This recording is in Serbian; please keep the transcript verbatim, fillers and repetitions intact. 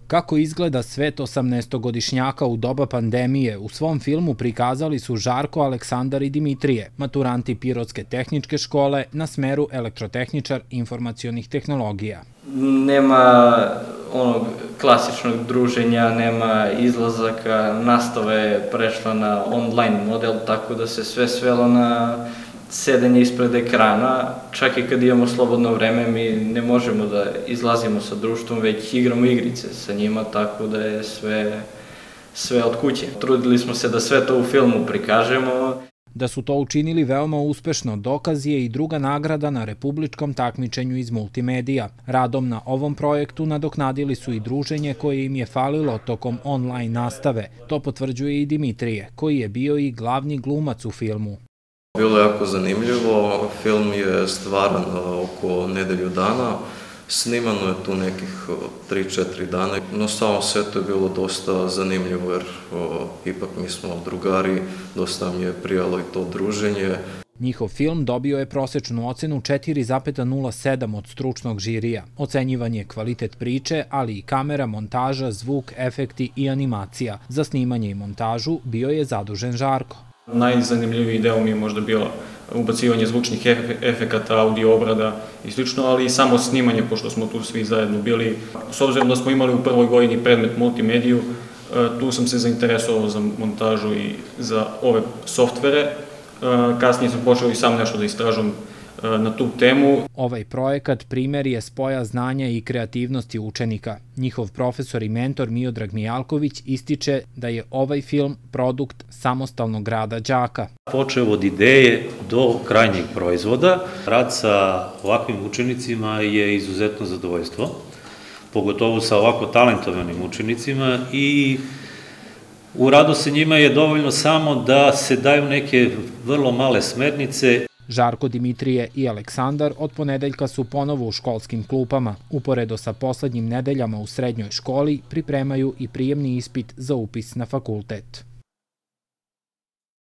Kako izgleda svet osamnaestogodišnjaka u doba pandemije, u svom filmu prikazali su Žarko, Aleksandar i Dimitrije, maturanti Pirotske tehničke škole na smeru elektrotehničar informacionih tehnologija. Nema onog klasičnog druženja, nema izlazaka, nastava je prešla na online model, tako da se sve svelo na sedenje ispred ekrana. Čak i kad imamo slobodno vreme, mi ne možemo da izlazimo sa društvom, već igramo igrice sa njima, tako da je sve, sve od kuće. Trudili smo se da sve to u filmu prikažemo. Da su to učinili veoma uspešno, dokaz je i druga nagrada na republičkom takmičenju iz multimedija. Radom na ovom projektu nadoknadili su i druženje koje im je falilo tokom online nastave. To potvrđuje i Dimitrije, koji je bio i glavni glumac u filmu. Bilo je jako zanimljivo, film je stvaran oko nedelju dana, snimano je tu nekih tri četiri dana, no samo setu je bilo dosta zanimljivo jer o, ipak mi smo drugari, dosta mi je prijalo i to druženje. Njihov film dobio je prosečnu ocenu četiri zarez nula sedam od stručnog žirija. Ocenjivan je kvalitet priče, ali i kamera, montaža, zvuk, efekti i animacija. Za snimanje i montažu bio je zadužen Žarko. Najzanimljiviji deo mi je možda bilo ubacivanje zvučnih efekata, audio obrada i slično, ali i samo snimanje, pošto smo tu svi zajedno bili. S obzirom da smo imali u prvoj godini predmet multimediju, tu sam se zainteresovao za montažu i za ove softvere. Kasnije sam počeo i sam nešto da istražujem na tu temu. Ovaj projekat primer je spoja znanja i kreativnosti učenika. Njihov profesor i mentor Miodrag Mijalković ističe da je ovaj film produkt samostalnog rada đaka. Počeo od ideje do krajnjeg proizvoda. Rad sa ovakvim učenicima je izuzetno zadovoljstvo, pogotovo sa ovako talentovanim učenicima, i u radu sa njima je dovoljno samo da se daju neke vrlo male smernice. Žarko, Dimitrije i Aleksandar od ponedeljka su ponovo u školskim klupama. Uporedo sa poslednjim nedeljama u srednjoj školi pripremaju i prijemni ispit za upis na fakultet.